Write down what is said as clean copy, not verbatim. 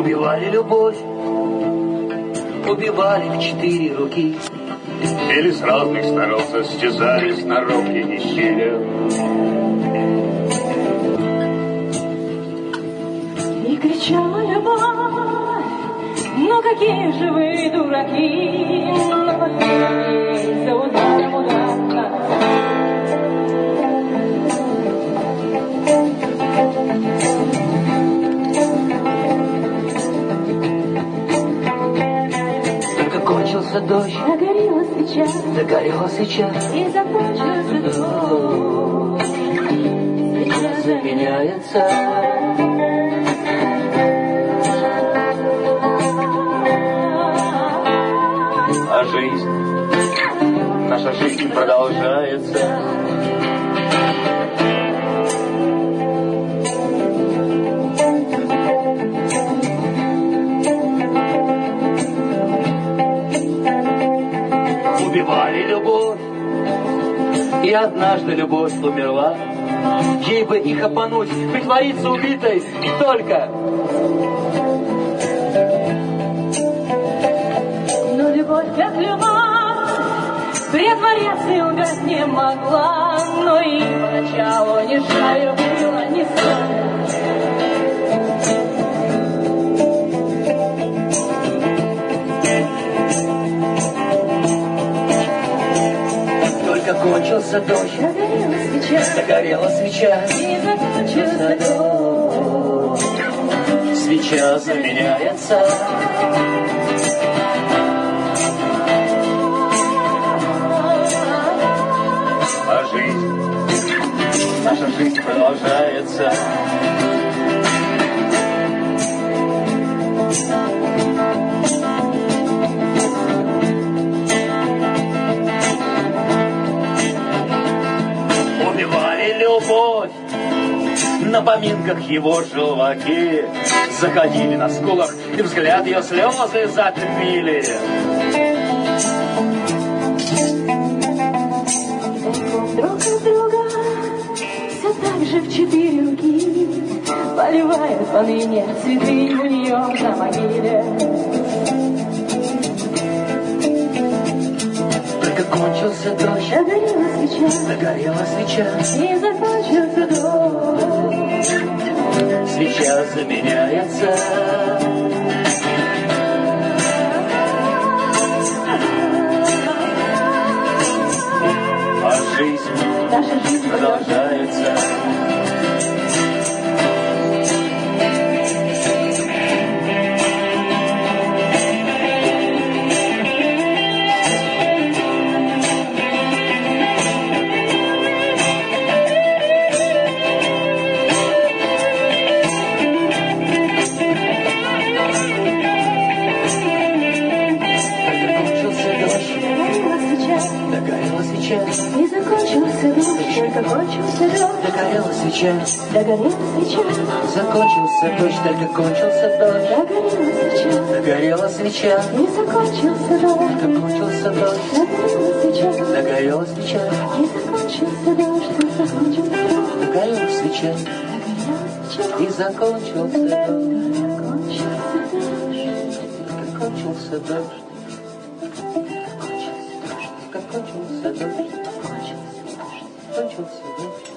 Убивали любовь, убивали в 4 руки. Или с разных сторон состязались на ровне и щеле. И кричала любовь, ну какие же вы дураки, ну какие за ударом удара. Кончился дождь, загорела свеча, загорела свеча, и закончился дождь. Свеча заменяется. А жизнь, наша жизнь продолжается. Убивали любовь, и однажды любовь умерла. Ей бы их обмануть, притвориться убитой, и только. Но любовь как любовь, притворяться и лгать не могла, но и поначалу не жаль было, не столько. Кончился дождь, загорела свеча, и закончился дождь. Свеча заменяется. А жизнь, наша жизнь продолжается. Любовь. На поминках его желваки заходили на скулах, и взгляд ее слезы затмили. Друг от друга все так же в 4 руки поливают поныне цветы у нее на могиле. Только кончился дождь, загорела свеча, загорела свеча, и закончился дождь. Свеча заменяется. А жизнь, наша жизнь продолжается. И закончился дождь, только кончился дождь. Догорела свеча, догорела свеча. Закончился дождь, только кончился дождь. Догорела свеча, догорела свеча. И закончился дождь, только кончился дождь. догорела свеча, Догорела свеча. И закончился дождь, только закончился дождь. Догорела свеча, и закончился дождь. Кончился дождь. Кончился дождь. Кончился дождь. Кончился дождь.